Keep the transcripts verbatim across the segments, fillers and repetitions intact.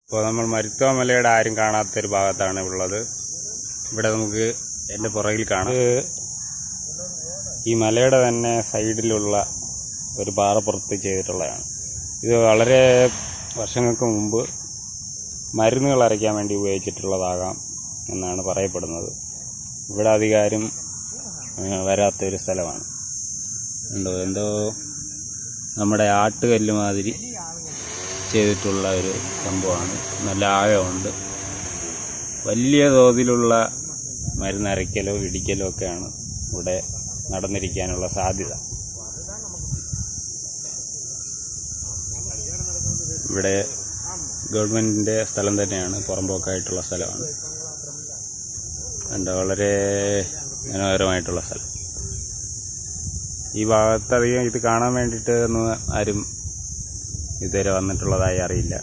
ഇപ്പോൾ നമ്മൾ മരുത്വ മലയുടെ ആരും കാണാത്തൊരു ഭാഗത്താണ് ഉള്ളത്. ഇവിടെ നമുക്ക് എൻ്റെ പുറകിൽ കാണാം. ഈ മലയുടെ തന്നെ സൈഡിലുള്ള ഒരു പാറപ്പുറത്ത് ചെയ്തിട്ടുള്ളതാണ്. ഇത് വളരെ വർഷങ്ങൾക്ക് മുമ്പ് മരുന്നുകൾ അരയ്ക്കാൻ വേണ്ടി ഉപയോഗിച്ചിട്ടുള്ളതാകാം എന്നാണ് പറയപ്പെടുന്നത്. ഇവിടെ അധികാരം വരാത്തൊരു സ്ഥലമാണ്. എന്തോ എന്തോ നമ്മുടെ ആട്ടുകല്ല് മാതിരി ചെയ്തിട്ടുള്ള ഒരു സംഭവമാണ്. നല്ല ആഴമുണ്ട്. വലിയ തോതിലുള്ള മരുന്നരയ്ക്കലോ ഇടിക്കലോ ഒക്കെയാണ് ഇവിടെ നടന്നിരിക്കാനുള്ള സാധ്യത. ഇവിടെ ഗവൺമെന്റിന്റെ സ്ഥലം തന്നെയാണ്, പുറമ്പോക്കായിട്ടുള്ള സ്ഥലമാണ്. എന്താ വളരെ മനോഹരമായിട്ടുള്ള സ്ഥലം. ഈ ഭാഗത്തധികം ഇത് കാണാൻ വേണ്ടിയിട്ട് ഒന്നും ആരും ഇതുവരെ വന്നിട്ടുള്ളതായി അറിയില്ല.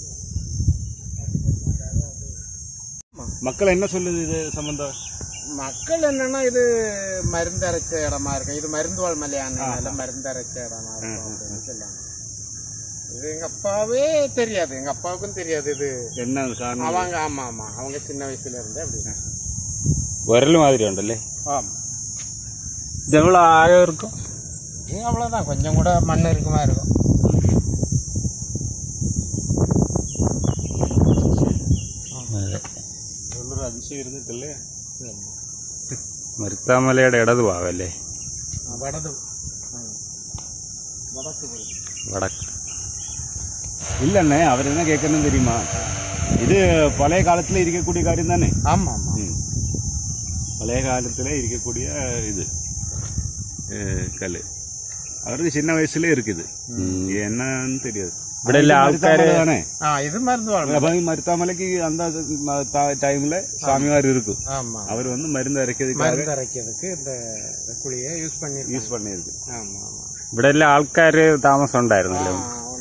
மக்கள் என்ன சொல்லுது இது சம்பந்தம்? மக்கள் என்னன்னா இது மருந்தரைச்ச இடமா இருக்கும், இது மருந்துவாழ் மலையான மருந்தரைச்ச இடமா இருக்கும் அப்படின்னு சொல்லுவாங்க. இது எங்க அப்பாவே தெரியாது, எங்க அப்பாவுக்கும் தெரியாது இது என்ன காரணம். அவங்க ஆமா ஆமா அவங்க சின்ன வயசுல இருந்து அப்படி விரல் மாதிரி உண்டല്ലേ. ஆமா. இது எவ்வளவு ஆழம் இருக்கும்? இது அவ்வளவுதான், கொஞ்சம் கூட மண் இருக்குமா இருக்கும். അതിശയം ഇരുന്നിട്ടല്ലേ. മരുത്താമലയുടെ ഇടതു ഭാഗമല്ലേ? വടക്ക്. இல்லண்ணே, அவர் என்ன கேட்கணும்னு தெரியுமா, இது பழைய காலத்துல இருக்கக்கூடிய காரியம் தானே? ஆமா ஆமா, பழைய காலத்துல இருக்கக்கூடிய இது கல் அவருக்கு சின்ன வயசுல இருக்குது, என்னன்னு தெரியாது. ഇവിടെ എല്ലാ ആൾക്കാര് ഇത് മരുന്ന് അപ്പൊ ഈ മരുത്താമലക്ക് അന്ത ടൈമില് സ്വാമിമാർ ഇരിക്കും, അവർ വന്ന് മരുന്ന് അരയ്ക്കുന്നതുക്ക് കുളിയെ യൂസ് പണി യൂസ് പണിയിരിക്കും. ഇവിടെ എല്ലാ ആൾക്കാര് താമസം ഉണ്ടായിരുന്നല്ലോ.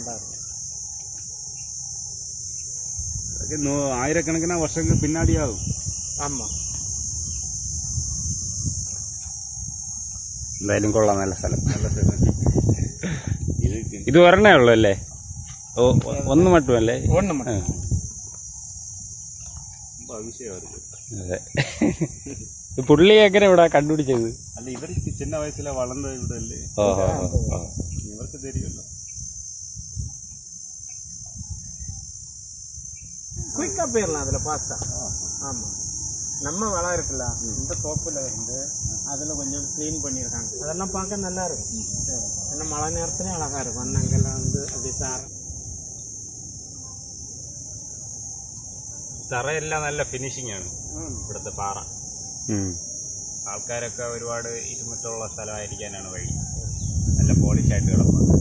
അതൊക്കെ ആയിരക്കണക്കിന് വർഷങ്ങൾ പിന്നാടിയാകും. ആമാ. എന്തായാലും കൊള്ളാം, നല്ല സ്ഥലം. നല്ല സ്ഥലം. ഇത് ഒരെണ്ണേ ഉള്ളൂ അല്ലേ? ഓ, ഒന്ന് മട്ടുമല്ലേ? ഒന്ന് മട്ടും. അതെ. പുള്ളി എങ്ങനെ ഇവിടെ കണ്ടുപിടിച്ചത്? അല്ല, ഇവർക്ക് ചിന്ന വയസ്സിലെ വളർന്നത് ഇവിടെ അല്ലേ, ഇവർക്ക് தெரியுമല്ലോ. குயிக்கா போயிடலாம் அதுல பார்த்தா. ஆமா, நம்ம வளம் இருக்குல்ல இந்த தோப்புல இருந்து அதுல கொஞ்சம் கிளீன் பண்ணிருக்காங்க, அதெல்லாம் பார்க்க நல்லா இருக்கும். ஏன்னா மழை நேரத்துலயும் அழகா இருக்கும். அண்ணங்கெல்லாம் வந்து அப்படி தார തറയെല്ലാം നല്ല ഫിനിഷിംഗ് ആണ് ഇവിടുത്തെ പാറ. ആൾക്കാരൊക്കെ ഒരുപാട് ഇരുമിട്ടുള്ള സ്ഥലമായിരിക്കാനാണ് വഴി. നല്ല പോളിഷായിട്ട് കിടപ്പുണ്ട്.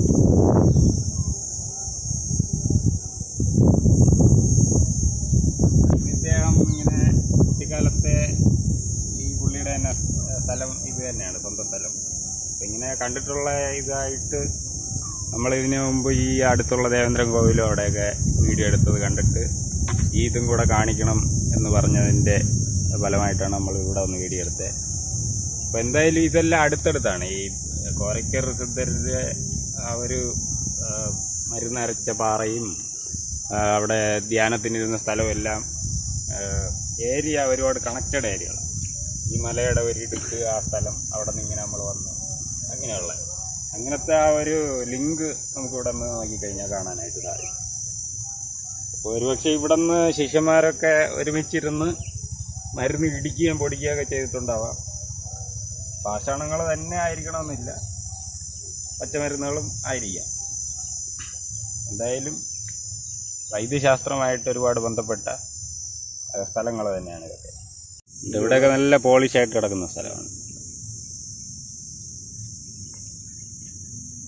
ഇദ്ദേഹം ഇങ്ങനെ കുട്ടിക്കാലത്തെ ഈ പുള്ളിയുടെ തന്നെ സ്ഥലം ഇത് തന്നെയാണ്, സ്വന്തം സ്ഥലം. ഇങ്ങനെ കണ്ടിട്ടുള്ള ഇതായിട്ട് നമ്മളിതിനു മുമ്പ് ഈ അടുത്തുള്ള ദേവേന്ദ്രൻ കോവിലും അവിടെയൊക്കെ വീഡിയോ എടുത്തത് കണ്ടിട്ട് ഈ ഇതും കൂടെ കാണിക്കണം എന്ന് പറഞ്ഞതിൻ്റെ ഫലമായിട്ടാണ് നമ്മൾ ഇവിടെ ഒന്ന് വീഡിയോ എടുത്തത്. അപ്പോൾ എന്തായാലും ഇതെല്ലാം അടുത്തടുത്താണ്. ഈ കോരയ്ക്കർ സിദ്ധരുടെ ആ ഒരു മരുന്നരച്ച പാറയും അവിടെ ധ്യാനത്തിനിരുന്ന സ്ഥലവും എല്ലാം ഏരിയ ഒരുപാട് കണക്റ്റഡ് ഏരിയകളാണ്. ഈ മലയുടെ ഒരു ഇടുക്ക്, ആ സ്ഥലം, അവിടെ നിന്ന് ഇങ്ങനെ നമ്മൾ വന്നു, അങ്ങനെയുള്ള അങ്ങനത്തെ ആ ഒരു ലിങ്ക് നമുക്കിവിടെ നിന്ന് നോക്കിക്കഴിഞ്ഞാൽ കാണാനായിട്ട് സാധിക്കും. അപ്പോൾ ഒരുപക്ഷെ ഇവിടെ നിന്ന് ശിഷ്യന്മാരൊക്കെ ഒരുമിച്ചിരുന്ന് മരുന്ന് ഇടിക്കുകയും പൊടിക്കുകയൊക്കെ ചെയ്തിട്ടുണ്ടാവാം. പാഷാണങ്ങൾ തന്നെ ആയിരിക്കണമെന്നില്ല, പച്ചമരുന്നുകളും ആയിരിക്കാം. എന്തായാലും വൈദ്യശാസ്ത്രമായിട്ട് ഒരുപാട് ബന്ധപ്പെട്ട സ്ഥലങ്ങൾ തന്നെയാണ് ഇതൊക്കെ. ഇവിടെയൊക്കെ നല്ല പോളിഷായിട്ട് കിടക്കുന്ന സ്ഥലമാണ്.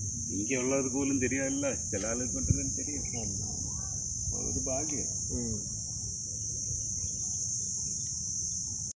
എനിക്കുള്ളത് പോലും தெரியாதுல்ல, ചില ആളുകൾക്ക് தெரியும். ഒരു ഭാഗ്യം.